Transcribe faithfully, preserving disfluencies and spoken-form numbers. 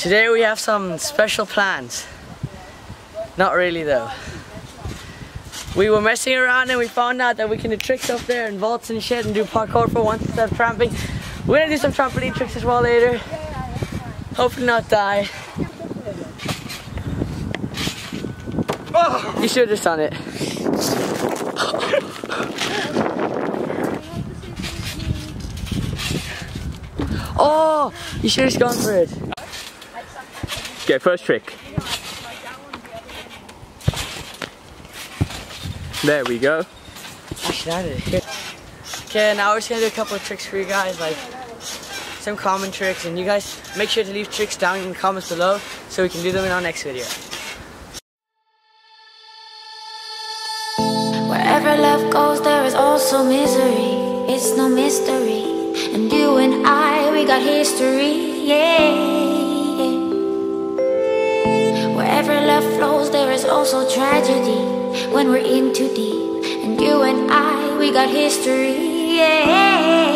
Today we have some special plans. Not really though. We were messing around and we found out that we can do tricks up there and vaults and shit and do parkour for once instead of tramping. We're gonna do some trampoline tricks as well later. Hopefully not die. You should have just done it. Oh, you should have just gone for it. Okay, first trick. There we go. Actually, I did it. Okay, now we're just gonna do a couple of tricks for you guys, like some common tricks, and you guys make sure to leave tricks down in the comments below so we can do them in our next video. Wherever love goes, there is also misery. It's no mystery. And you and I, we got history, yeah. Wherever love flows, there is also tragedy when we're in too deep. And you and I, we got history, yeah.